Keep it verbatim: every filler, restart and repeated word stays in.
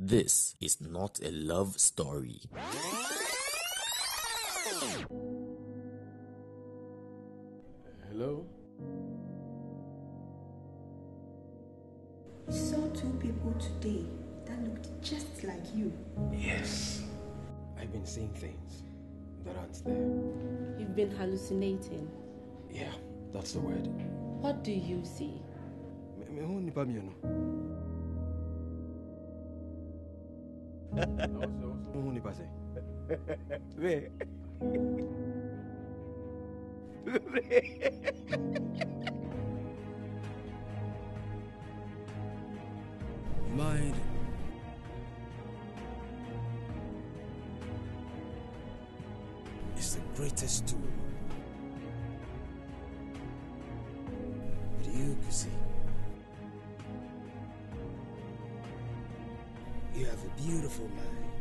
This is not a love story. Hello? I saw two people today that looked just like you. Yes. I've been seeing things that aren't there. You've been hallucinating. Yeah, that's the word. What do you see? Me who nipa mi no? Who nipa say? Ve. Mind is the greatest tool. But you, Kusi, you have a beautiful mind.